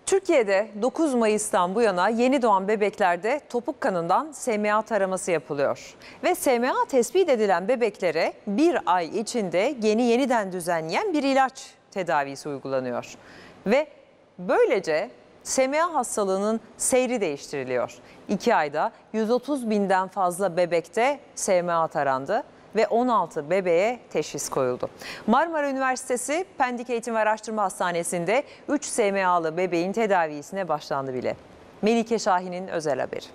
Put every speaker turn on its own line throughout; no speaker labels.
Türkiye'de 9 Mayıs'tan bu yana yeni doğan bebeklerde topuk kanından SMA taraması yapılıyor. Ve SMA tespit edilen bebeklere bir ay içinde geni yeniden düzenleyen bir ilaç tedavisi uygulanıyor. Ve böylece SMA hastalığının seyri değiştiriliyor. 2 ayda 130 binden fazla bebekte SMA tarandı ve 16 bebeğe teşhis koyuldu. Marmara Üniversitesi Pendik Eğitim ve Araştırma Hastanesi'nde 3 SMA'lı bebeğin tedavisine başlandı bile. Melike Şahin'in özel haberi.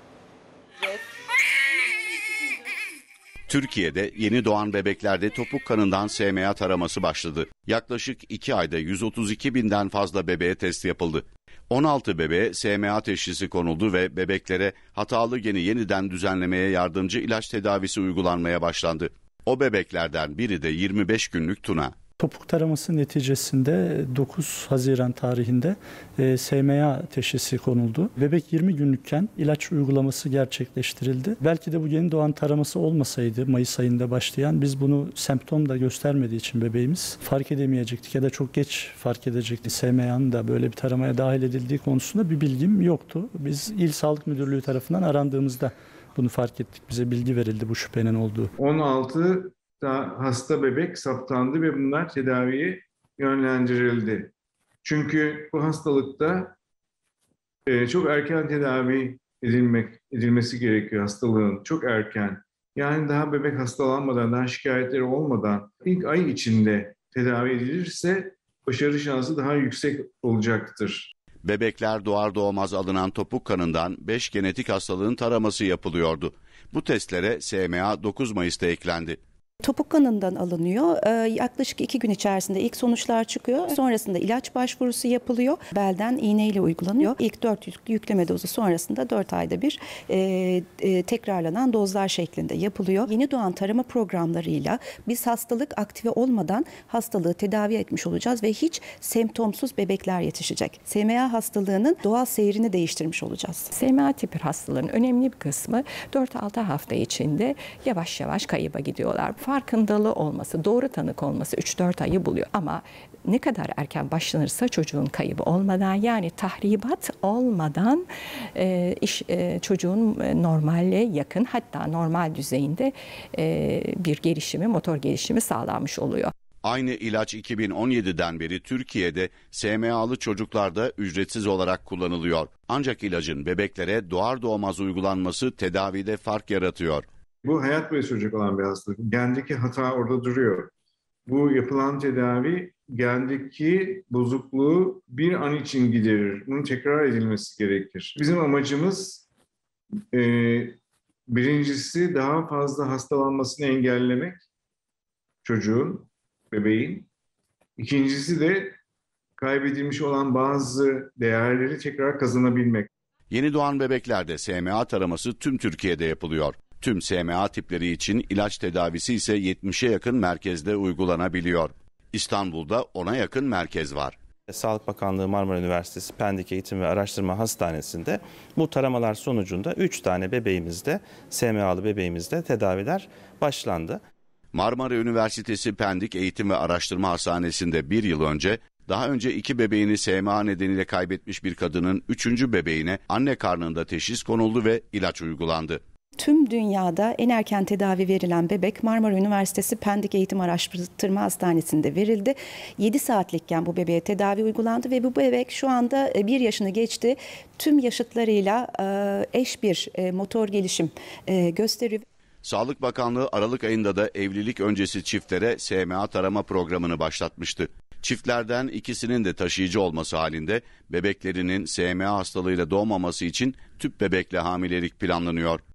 Türkiye'de yeni doğan bebeklerde topuk kanından SMA taraması başladı. Yaklaşık 2 ayda 132 binden fazla bebeğe test yapıldı. 16 bebeğe SMA teşhisi konuldu ve bebeklere hatalı geni yeniden düzenlemeye yardımcı ilaç tedavisi uygulanmaya başlandı. O bebeklerden biri de 25 günlük Tuna.
Topuk taraması neticesinde 9 Haziran tarihinde SMA teşhisi konuldu. Bebek 20 günlükken ilaç uygulaması gerçekleştirildi. Belki de bu yeni doğan taraması olmasaydı Mayıs ayında başlayan, biz bunu semptom da göstermediği için bebeğimiz fark edemeyecektik ya da çok geç fark edecektik. SMA'nın da böyle bir taramaya dahil edildiği konusunda bir bilgim yoktu. Biz İl Sağlık Müdürlüğü tarafından arandığımızda bunu fark ettik. Bize bilgi verildi bu şüphenin olduğu.
16 hasta bebek saptandı ve bunlar tedaviye yönlendirildi. Çünkü bu hastalıkta çok erken tedavi edilmesi gerekiyor hastalığın. Çok erken. Yani daha bebek hastalanmadan, daha şikayetleri olmadan ilk ay içinde tedavi edilirse başarı şansı daha yüksek olacaktır.
Bebekler doğar doğmaz alınan topuk kanından 5 genetik hastalığın taraması yapılıyordu. Bu testlere SMA 9 Mayıs'ta eklendi.
Topuk kanından alınıyor. Yaklaşık 2 gün içerisinde ilk sonuçlar çıkıyor. Sonrasında ilaç başvurusu yapılıyor. Belden iğneyle uygulanıyor. İlk 4 yükleme dozu sonrasında 4 ayda bir tekrarlanan dozlar şeklinde yapılıyor. Yeni doğan tarama programlarıyla biz hastalık aktive olmadan hastalığı tedavi etmiş olacağız ve hiç semptomsuz bebekler yetişecek. SMA hastalığının doğal seyrini değiştirmiş olacağız.
SMA tipi hastaların önemli bir kısmı 4-6 hafta içinde yavaş yavaş kayıba gidiyorlar. Farkındalığı olması, doğru tanık olması 3-4 ayı buluyor. Ama ne kadar erken başlanırsa çocuğun kaybı olmadan, yani tahribat olmadan çocuğun normalle yakın, hatta normal düzeyinde bir gelişimi, motor gelişimi sağlanmış oluyor.
Aynı ilaç 2017'den beri Türkiye'de SMA'lı çocuklarda ücretsiz olarak kullanılıyor. Ancak ilacın bebeklere doğar doğmaz uygulanması tedavide fark yaratıyor.
Bu hayat boyu sürecek olan bir hastalık. Gendeki hata orada duruyor. Bu yapılan tedavi gendeki bozukluğu bir an için giderir. Bunun tekrar edilmesi gerekir. Bizim amacımız birincisi daha fazla hastalanmasını engellemek çocuğun, bebeğin. İkincisi de kaybedilmiş olan bazı değerleri tekrar kazanabilmek.
Yeni doğan bebeklerde SMA taraması tüm Türkiye'de yapılıyor. Tüm SMA tipleri için ilaç tedavisi ise 70'e yakın merkezde uygulanabiliyor. İstanbul'da 10'a yakın merkez var.
Sağlık Bakanlığı Marmara Üniversitesi Pendik Eğitim ve Araştırma Hastanesi'nde bu taramalar sonucunda 3 tane bebeğimizde, SMA'lı bebeğimizde tedaviler başlandı.
Marmara Üniversitesi Pendik Eğitim ve Araştırma Hastanesi'nde bir yıl önce, daha önce 2 bebeğini SMA nedeniyle kaybetmiş bir kadının 3. bebeğine anne karnında teşhis konuldu ve ilaç uygulandı.
Tüm dünyada en erken tedavi verilen bebek Marmara Üniversitesi Pendik Eğitim Araştırma Hastanesi'nde verildi. 7 saatlikken bu bebeğe tedavi uygulandı ve bu bebek şu anda 1 yaşını geçti. Tüm yaşıtlarıyla eş bir motor gelişim gösteriyor.
Sağlık Bakanlığı Aralık ayında da evlilik öncesi çiftlere SMA tarama programını başlatmıştı. Çiftlerden ikisinin de taşıyıcı olması halinde bebeklerinin SMA hastalığıyla doğmaması için tüp bebekle hamilelik planlanıyor.